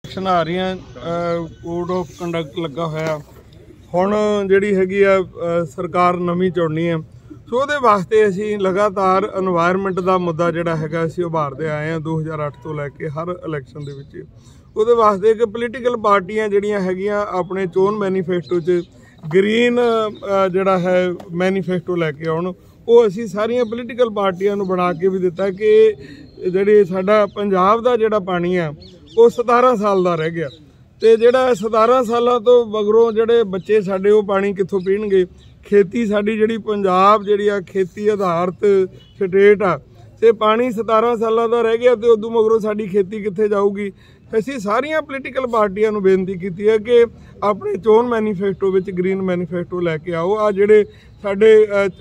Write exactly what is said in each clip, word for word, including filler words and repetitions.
Election आ रही हैं, code of conduct लगा होया हुण जिहड़ी हैगी आ सरकार नवीं चुननी है। सो उहदे वास्ते असीं लगातार एनवायरनमेंट का मुद्दा जिहड़ा हैगा असीं उभारदे आए हैं दो हज़ार अठ तो लैके हर इलैक्शन दे विच। उहदे वास्ते कि पोलीटिकल पार्टियां जिहड़ियां हैगियां अपने चोन मैनीफेस्टो च ग्रीन जिहड़ा है मैनीफेस्टो लैके आउण, वो असीं सारियां पोलीटिकल पार्टियां नूं बना के भी दिता कि जिहड़ी साडा पंजाब दा जिहड़ा पानी है वो सतारह साल का रह गया, तो जिहड़ा सतारह सालों तो मगरों जिहड़े बच्चे साडे वो पानी कित्थों पीणगे। खेती साडी जिहड़ी पंजाब जिहड़ी आ खेती आधारित स्टेट आ, ते पानी सतारह सालों का रह गया, तो उदों मगरों साडी खेती कित्थे जाऊगी। असीं सारियां पोलीटिकल पार्टियां नूं बेनती कीती है कि अपने चोन मैनीफेस्टो विच ग्रीन मैनीफेस्टो लैके आओ। आ जिहड़े साडे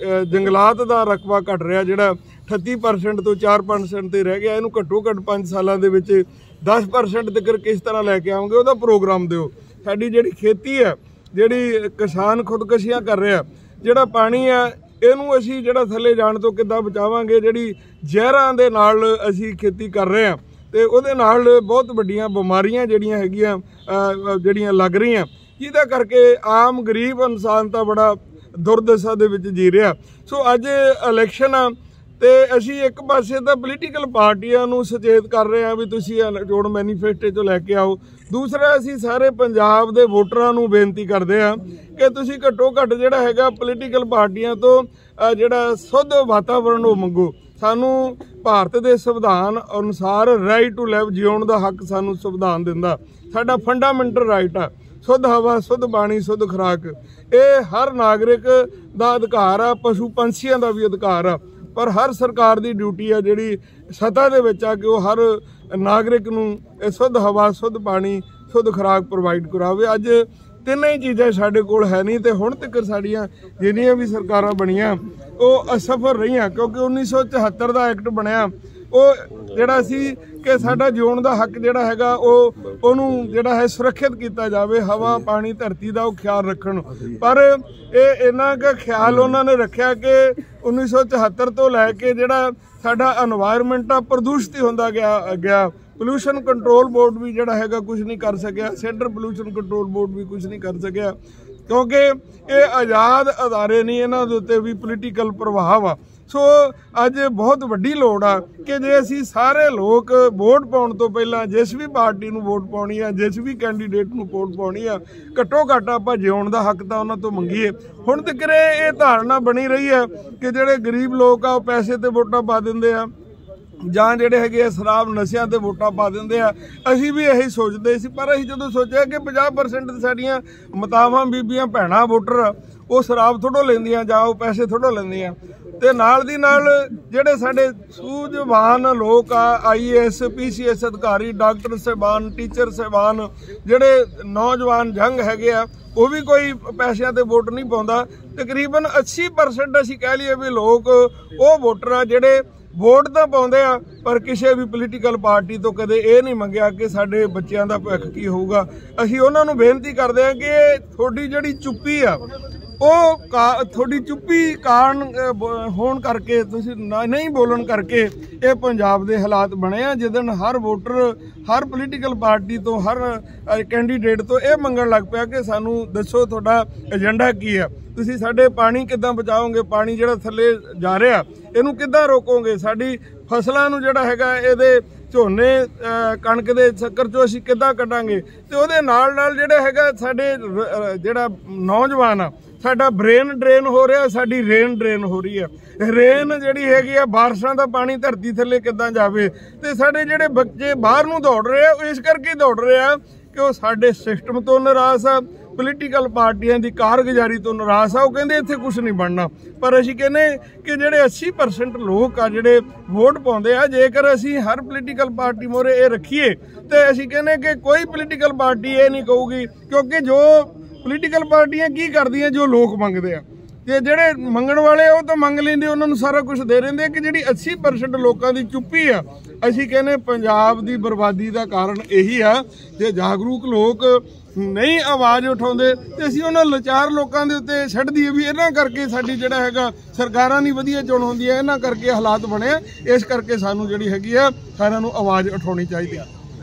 जंगलात दा रकबा घट रहा, जिहड़ा अठत्ती परसेंट तो चार परसेंट ते रह गया, इहनूं घट्टो घट्ट पांच सालां दे विच दस परसेंट तक किस तरह लैके आओगे, वह प्रोग्राम दिओ। साडी जिहड़ी खेती है, जिहड़ी किसान खुदकशियां कर रहा, जिहड़ा पानी है इहनूं असीं जिहड़ा थल्ले जाण तो किद्दां बचावांगे। जिहड़ी जहरां दे नाल असीं खेती कर रहे हैं तो उहदे नाल बहुत वड्डियां बिमारियां जिहड़ियां हैगियां जिहड़ियां लग रहीआं, जिहदा करके आम गरीब इंसान तां बड़ा दुर्दशा दे विच जी रहा। सो अज इलैक्शन आ ते असीं एक पासे तां पोलीटिकल पार्टियां नूं सचेत कर रहे हैं भी तुसीं चोण मैनीफेस्टो चो लैके आओ। दूसरा असीं सारे पंजाब दे वोटरां नूं बेनती करदे हां कि तुसीं घट्टो घट्ट जिहड़ा हैगा पोलीटिकल पार्टियां तो जिहड़ा शुद्ध वातावरण वो मंगो। सानूं भारत दे संविधान अनुसार राइट टू लिव जीउण दा हक सानूं संविधान दिंदा, साडा फंडामेंटल राइट आ। शुद्ध हवा, शुद्ध पानी, शुद्ध खुराक, ये हर नागरिक दा अधिकार आ, पशु पंछियां दा भी अधिकार आ। पर हर सरकार की ड्यूटी है जिहड़ी सतह दे विच आ कि वो हर नागरिक नूं शुद्ध हवा, शुद्ध पानी, शुद्ध खुराक प्रोवाइड करावे। अज तिन्ने ही चीज़ां साडे कोल है नहीं, तो हुण तक साडियां जिन्नियां भी सरकारां बणियां वो असफल रहीआं, क्योंकि उन्नीस सौ चौहत्तर का एक्ट बनया वो जिहड़ा सी कि साडा जीउण दा हक जिहड़ा हैगा वो उहनूं जिहड़ा है सुरक्षित किया जाए, हवा पानी धरती का वो ख्याल रखण। पर ये इन्ना क ख्याल उन्होंने रखा कि उन्नीस सौ चौहत्तर तो लैके जिहड़ा साडा एनवायरनमेंट आ प्रदूषित ही हुंदा गया गया पोल्यूशन कंट्रोल बोर्ड भी जिहड़ा हैगा कुछ नहीं कर सकिया, सेंटर पोल्यूशन कंट्रोल बोर्ड भी कुछ नहीं कर सकिया, क्योंकि ये आज़ाद अदारे नहीं, इन्हां दे उत्ते भी पोलीटिकल प्रभाव आ। सो अज बहुत वड्डी लोड़ आ कि जे असीं सारे लोग वोट पाउण तो पहलां जिस भी पार्टी नूं वोट पाउणी आ, जिस भी कैंडीडेट नूं वोट पाउणी आ, घट्टो घट्ट आपां जिउण दा हक तां उन्हां तो मंगीए। हुण तक ये धारणा बनी रही है कि जिहड़े गरीब लोग आ पैसे ते वोटां पा दिंदे आ, जां जिहड़े हैगे शराब नशिਆਂ ते वोटां पा दिंदे आ। असीं भी यही सोचते सी, पर असीं जदों सोचिया कि पचास परसेंट साडियां मातावां बीबियां भैणां वोटर वो शराब थोड़ो लैंदियां जां वो पैसे थोड़ो लैंदियां, ते नाल दी नाल जिहड़े साडे सूझवान लोग आ, I A S P C S अधिकारी, डॉक्टर साहबान, टीचर साहबान, जिहड़े नौजवान जंग हैगे आ, वो भी कोई पैसों ते वोट नहीं पाउंदा। तकरीबन अस्सी परसेंट असीं कह लईए भी लोग वो वोटर आ जिहड़े वोट तो पाउंदे आ, पर किसी भी पोलीटिकल पार्टी तो कदे ये नहीं मंगिया कि साडे बच्चों का भविख की होऊगा। असीं उन्हां नूं बेनती करदे आ कि तुहाडी जिहड़ी चुप्पी आ ਉਹ ਤੁਹਾਡੀ ਚੁੱਪੀ ਕਾਰਨ ਹੋਣ ਕਰਕੇ ਤੁਸੀਂ नहीं बोलन करके ये पंजाब के हालात बने आ, जिदन हर वोटर हर पोलीटिकल पार्टी तो हर कैंडीडेट तो ये मंगण लग पिया कि सानू दसो तुहाडा एजेंडा की है, तुसीं साडे पानी किद्दां बचाओगे, पानी जिहड़ा थल्ले जा रहा इहनूं किद्दां रोकोगे, साडी फसलां नूं जिहड़ा हैगा इहदे झोने कणक दे चक्कर चों असीं किद्दां कड्डांगे। ते उहदे नाल नाल जिहड़ा हैगा साडे जिहड़ा नौजवान आ साडा ब्रेन ड्रेन हो रहा, साडी रेन ड्रेन हो रही है। रेन जिहड़ी हैगी आ बारिशां दा पानी धरती थल्ले किद्दां जावे, ते साडे जिहड़े बच्चे बाहर नूं दौड़ रहे आ इस करके दौड़ रहे आ कि वो साडे सिस्टम तो नाराज़ आ, पोलीटिकल पार्टियां दी कारगुजारी तो नाराज़ आ, वो कहंदे इत्थे कुछ नहीं बनना। पर असीं कहने कि जिहड़े अस्सी परसेंट लोग आ जिहड़े वोट पाउंदे आ, जेकर असीं हर पोलीटिकल पार्टी मोरे ये रखीए ते असीं कहने कि कोई पोलीटिकल पार्टी ये नहीं कहूगी, क्योंकि जो पोलीटिकल पार्टियां की करदियां जो लोग मंगते हैं, ते जिहड़े मंगण वाले वो तो मंग लेंदे, उन्होंने सारा कुछ दे रहिंदे कि जिहड़ी अस्सी परसेंट लोगों की चुप्पी आ, असीं कहने पंजाब की बर्बादी का कारण यही आ। जे जागरूक लोग नहीं आवाज़ उठाउंदे ते असीं उन्हां लाचार लोगों के उत्ते छड्ड दईए भी इन्हां करके साडी जिहड़ा हैगा सरकारां दी वधिया चोण हुंदी है, इन्हां करके हालात बने, इस करके सानूं जिहड़ी हैगी आ सारिआं नूं आवाज़ उठाउणी चाहीदी आ।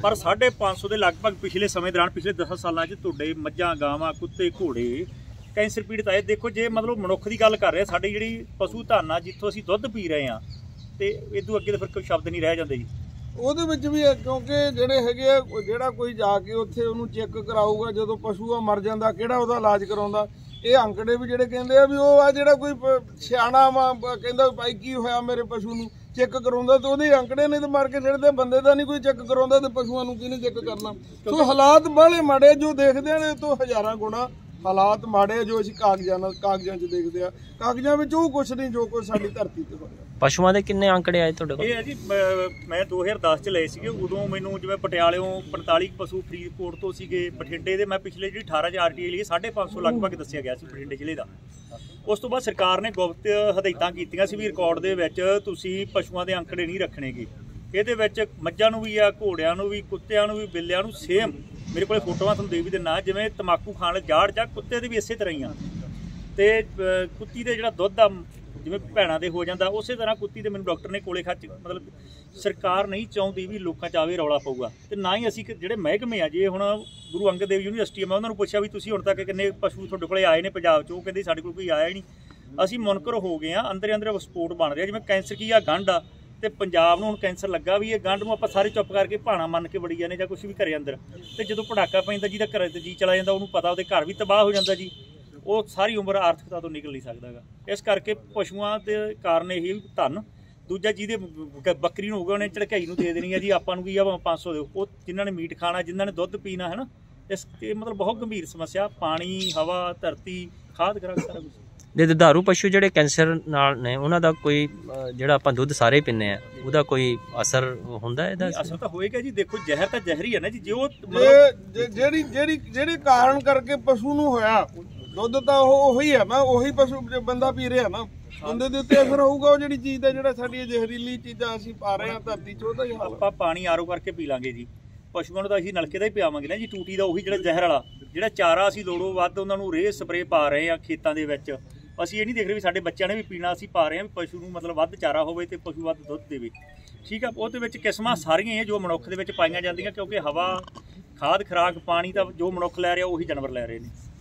ਪਰ ਸਾਢੇ ਪੰਜ ਸੌ ਦੇ ਲਗਭਗ ਪਿਛਲੇ ਸਮੇਂ ਦੌਰਾਨ ਪਿਛਲੇ ਦਸ ਸਾਲਾਂ 'ਚ ਤੁਹਾਡੇ ਮੱਝਾਂ ਗਾਵਾਂ ਕੁੱਤੇ ਘੋੜੇ ਕੈਂਸਰ ਪੀੜਤ ਆਏ। ਦੇਖੋ ਜੇ ਮਤਲਬ ਮਨੁੱਖ ਦੀ ਗੱਲ ਕਰ ਰਹੇ ਸਾਡੀ ਜਿਹੜੀ ਪਸ਼ੂ ਧਨ ਆ ਜਿੱਥੋਂ ਅਸੀਂ ਦੁੱਧ ਪੀ ਰਹੇ ਹਾਂ ਤੇ ਇਦੋਂ ਅੱਗੇ ਤਾਂ ਫਿਰ ਕੋਈ ਸ਼ਬਦ ਨਹੀਂ ਰਹਿ ਜਾਂਦੇ ਜੀ। ਉਹਦੇ ਵਿੱਚ ਵੀ ਹੈ ਕਿਉਂਕਿ ਜਿਹੜੇ ਹੈਗੇ ਆ ਜਿਹੜਾ ਕੋਈ ਜਾ ਕੇ ਉੱਥੇ ਉਹਨੂੰ ਚੈੱਕ ਕਰਾਊਗਾ ਜਦੋਂ ਪਸ਼ੂ ਆ ਮਰ ਜਾਂਦਾ ਕਿਹੜਾ ਉਹਦਾ ਇਲਾਜ ਕਰਾਉਂਦਾ। ਇਹ ਅੰਕੜੇ ਵੀ ਜਿਹੜੇ ਕਹਿੰਦੇ ਆ ਵੀ ਉਹ ਆ ਜਿਹੜਾ ਕੋਈ ਸਿਆਣਾ ਵਾ ਕਹਿੰਦਾ ਭਾਈ ਕੀ ਹੋਇਆ ਮੇਰੇ ਪਸ਼ੂ ਨੂੰ ਚੈੱਕ ਕਰਾਉਂਦਾ ਤੇ ਉਹਦੇ ਅੰਕੜੇ ਨੇ ਤੇ ਮਾਰ ਕੇ ਛੱਡਦੇ ਬੰਦੇ ਦਾ ਨਹੀਂ ਕੋਈ ਚੈੱਕ ਕਰਾਉਂਦਾ ਤੇ ਪਸ਼ੂਆਂ ਨੂੰ ਕਿਹਨੇ ਚੈੱਕ ਕਰਨਾ। ਸੋ ਹਾਲਾਤ ਬਾਹਲੇ ਮਾੜੇ ਜੋ ਦੇਖਦੇ ਨੇ ਤੋਂ ਹਜ਼ਾਰਾਂ ਗੁਣਾ ਹਾਲਾਤ ਮਾੜੇ ਜੋ ਅਸੀਂ ਕਾਗਜ਼ਾਂ ਨਾਲ ਕਾਗਜ਼ਾਂ 'ਚ ਦੇਖਦੇ ਆ ਕਾਗਜ਼ਾਂ ਵਿੱਚ ਉਹ ਕੁਛ ਨਹੀਂ ਜੋ ਕੁਛ ਸਾਡੀ ਧਰਤੀ ਤੇ ਹੋਇਆ। ਪਸ਼ੂਆਂ ਦੇ ਕਿੰਨੇ ਅੰਕੜੇ ਆਏ ਤੁਹਾਡੇ ਕੋਲ? ਇਹ ਹੈ ਜੀ ਮੈਂ ਦੋ ਹਜ਼ਾਰ ਦਸ 'ਚ ਲਏ ਸੀਗੇ ਉਦੋਂ ਮੈਨੂੰ ਜਿਵੇਂ ਪਟਿਆਲਿਓਂ ਪੰਤਾਲੀ ਪਸ਼ੂ ਫਰੀਦਕੋਟ ਤੋਂ ਸੀਗੇ ਬਠਿੰਡੇ ਦੇ ਮੈਂ ਪਿਛਲੇ ਜਿਹੜੀ ਅਠਾਰਾਂ 'ਚ ਆਰ ਟੀ ਆਈ ਲਈ ਸਾਢੇ ਪੰਜ ਸੌ ਲਗਭਗ ਦੱਸਿਆ ਗਿਆ ਸੀ ਬਠਿੰਡੇ ਜ਼ਿਲ੍ਹੇ ਦਾ। ਉਸ ਤੋਂ ਬਾਅਦ ਸਰਕਾਰ ਨੇ ਗੁਪਤ ਹਦਾਇਤਾਂ ਕੀਤੀਆਂ ਸੀ ਵੀ ਰਿਕਾਰਡ ਦੇ ਵਿੱਚ ਤੁਸੀਂ ਪਸ਼ੂਆਂ ਦੇ ਅੰਕੜੇ ਨਹੀਂ ਰੱਖਣੇਗੇ। ਇਹਦੇ ਵਿੱਚ ਮੱਝਾਂ ਨੂੰ ਵੀ ਆ ਘੋੜਿਆਂ ਨੂੰ ਵੀ ਕੁੱਤਿਆਂ ਨੂੰ ਵੀ ਬਿੱਲਿਆਂ ਨੂੰ ਸੇਮ ਮੇਰੇ ਕੋਲ ਫੋਟੋਆਂ ਤੁਹਾਨੂੰ ਦੇ ਵੀ ਦਿੰਦਾ ਜਿਵੇਂ ਤੰਬਾਕੂ ਖਾਣ ਵਾਲੇ ਜਾੜ ਜਾਂ ਕੁੱਤੇ ਦੇ ਵੀ ਇਸੇ ਤਰ੍ਹਾਂ ਹੀ ਆ ਤੇ ਕੁੱਤੀ ਦੇ ਜਿਹੜਾ ਦੁੱਧ ਆ ਜਿਵੇਂ ਭੈਣਾਂ ਦੇ ਹੋ ਜਾਂਦਾ ਉਸੇ ਤਰ੍ਹਾਂ ਕੁੱਤੀ ਦੇ ਮੈਨੂੰ ਡਾਕਟਰ ਨੇ ਕੋਲੇ ਖੱਚ ਮਤਲਬ ਸਰਕਾਰ ਨਹੀਂ ਚਾਹੁੰਦੀ ਵੀ ਲੋਕਾਂ 'ਚ ਆਵੇ ਰੌਲਾ ਪਊਗਾ ਤੇ ਨਾ ਹੀ ਅਸੀਂ ਜਿਹੜੇ ਮਹਿਕਮੇ ਆ ਜੇ ਹੁਣ ਗੁਰੂ ਅੰਗਦ ਦੇਵ ਯੂਨੀਵਰਸਿਟੀ ਮੈਂ ਉਹਨਾਂ ਨੂੰ ਪੁੱਛਿਆ ਵੀ ਤੁਸੀਂ ਹੁਣ ਤੱਕ ਕਿੰਨੇ ਪਸ਼ੂ ਤੁਹਾਡੇ ਕੋਲੇ ਆਏ ਨੇ ਪੰਜਾਬ 'ਚ ਉਹ ਕਹਿੰਦੇ ਸਾਡੇ ਕੋਲ ਕੋਈ ਆਇਆ ਹੀ ਨਹੀਂ। ਅਸੀਂ ਮੁਨਕਰ ਹੋ ਗਏ ਆ ਅੰਦਰ ਅੰਦਰ ਸਪੋਰਟ ਬਣ ਰਿਹਾ ਜਿਵੇਂ ਕੈਂਸਰ ਕੀ ਆ ਗੰਢ ਆ ਤੇ ਪੰਜਾਬ ਨੂੰ ਹੁਣ ਕੈਂਸਰ ਲੱਗਾ ਵੀ ਇਹ ਗੰਢ ਨੂੰ ਆਪਾਂ ਸਾਰੇ ਚੁੱਪ ਕਰਕੇ ਭਾਣਾ ਮੰਨ ਕੇ ਵੜੀ ਜਾਂਦੇ ਜਾਂ ਕੁਛ ਵੀ ਘਰੇ ਅੰਦਰ ਤੇ ਜਦੋਂ ਪਟਾਕਾ ਪੈਂਦਾ ਜਿਹਦਾ ਘਰੇ ਤੇ ਜੀ ਚਲਾ ਜਾਂਦਾ ਉਹਨੂੰ ਪਤਾ ਉਹਦੇ ਘਰ ਵੀ ਤਬਾਹ ਹੋ ਜਾਂਦਾ ਜੀ ਉਹ ਸਾਰੀ ਉਮਰ ਆਰਥਿਕਤਾ ਤੋਂ ਨਿਕਲ ਨਹੀਂ ਸਕਦਾ ਗਾ। ਇਸ ਕਰਕੇ ਪਸ਼ੂਆਂ ਦੇ ਕਾਰਨ ਇਹ ਧਨ ਦੂਜਾ ਜਿਹਦੇ ਬੱਕਰੀ ਨੂੰ ਹੋਊਗਾ ਉਹਨੇ ਝੜਕਾਈ ਨੂੰ ਦੇ ਦੇਣੀ ਹੈ ਜੀ ਆਪਾਂ ਨੂੰ ਕੀ ਆ ਪੰਜ ਸੌ ਦਿਓ ਉਹ ਜਿਨ੍ਹਾਂ ਨੇ ਮੀਟ ਖਾਣਾ ਜਿਨ੍ਹਾਂ ਨੇ ਦੁੱਧ ਪੀਣਾ ਹੈ ਨਾ ਇਸ ਇਹ ਮਤਲਬ ਬਹੁਤ ਗੰਭੀਰ ਸਮੱਸਿਆ ਪਾਣੀ ਹਵਾ ਧਰਤੀ ਖਾਦ ਖੁਰਾਕ ਸਾਰਾ ਕੁਛ। ਜੇ ਦੁਧਾਰੂ ਪਸ਼ੂ ਜਿਹੜੇ ਕੈਂਸਰ ਨਾਲ ਨੇ ਉਹਨਾਂ ਦਾ ਕੋਈ ਜਿਹੜਾ ਆਪਾਂ ਦੁੱਧ ਸਾਰੇ ਪੀਂਦੇ ਆ ਉਹਦਾ ਕੋਈ ਅਸਰ ਹੁੰਦਾ ਇਹਦਾ? ਅਸਰ ਤਾਂ ਹੋਏਗਾ ਜੀ। ਦੇਖੋ ਜ਼ਹਿਰ ਤਾਂ ਜ਼ਹਿਰ ਹੀ ਹੈ ਨਾ ਜੀ। ਜੇ ਉਹ ਜਿਹੜੀ ਜਿਹੜੀ ਜਿਹੜੇ ਕਾਰਨ ਕਰਕੇ ਪਸ਼ੂ ਨੂੰ ਹੋਇਆ ਦੁੱਧ ਤਾਂ ਉਹ ਉਹੀ ਹੈ ਨਾ ਉਹੀ ਪਸ਼ੂ ਬੰਦਾ ਪੀ ਰਿਹਾ ਨਾ ਬੰਦੇ ਦੇ ਉੱਤੇ ਅਸਰ ਹੋਊਗਾ ਉਹ ਜਿਹੜੀ ਚੀਜ਼ ਦਾ ਜਿਹੜਾ ਸਾਡੀ ਜ਼ਹਿਰੀਲੀ ਚੀਜ਼ਾਂ ਅਸੀਂ ਪਾ ਰਹੇ ਹਾਂ ਧਰਤੀ 'ਚ ਉਹਦਾ ਹੀ ਹਾਲ। ਆਪਾਂ ਪਾਣੀ ਆਰੋ ਕਰਕੇ ਪੀ ਲਾਂਗੇ ਜੀ ਪਸ਼ੂਆਂ ਨੂੰ ਤਾਂ ਅਸੀਂ ਨਲਕੇ ਦਾ ਹੀ ਪਿਆਵਾਂਗੇ ਨਾ ਜੀ ਟੂਟੀ ਦਾ ਉਹੀ ਜਿਹੜਾ ਜ਼ਹਿਰ ਵਾਲਾ ਜਿਹੜਾ ਚਾਰਾ ਅਸੀਂ ਲੋੜੋਂ ਵੱਧ ਉਹਨਾਂ ਨੂੰ ਰੇਹ ਸਪਰੇਅ ਪਾ ਰਹੇ ਹਾਂ ਖੇਤਾਂ ਦੇ ਵਿੱਚ। ਅਸੀਂ ਇਹ ਨਹੀਂ ਦੇਖ ਰਹੇ ਵੀ ਸਾਡੇ ਬੱਚਿਆਂ ਨੇ ਵੀ ਪੀਣਾ ਅਸੀਂ ਪਾ ਰਹੇ ਹਾਂ ਵੀ ਪਸ਼ੂ ਨੂੰ ਮਤਲਬ ਵੱਧ ਚਾਰਾ ਹੋਵੇ ਤੇ ਪਸ਼ੂ ਵੱਧ ਦੁੱਧ ਦੇਵੇ ਠੀਕ ਆ। ਉਹਦੇ ਵਿੱਚ ਕਿਸਮਾਂ ਸਾਰੀਆਂ ਇਹ ਜੋ ਮਨੁੱਖ ਦੇ ਵਿੱਚ ਪਾਈਆਂ ਜਾਂਦੀਆਂ ਕਿਉਂਕਿ ਹਵਾ ਖਾਦ ਖੁਰਾਕ ਪਾਣੀ ਤਾਂ ਜੋ ਮਨੁੱਖ ਲੈ ਰਿਹਾ ਉਹੀ ਜਾਨਵਰ ਲੈ ਰਹੇ ਨੇ।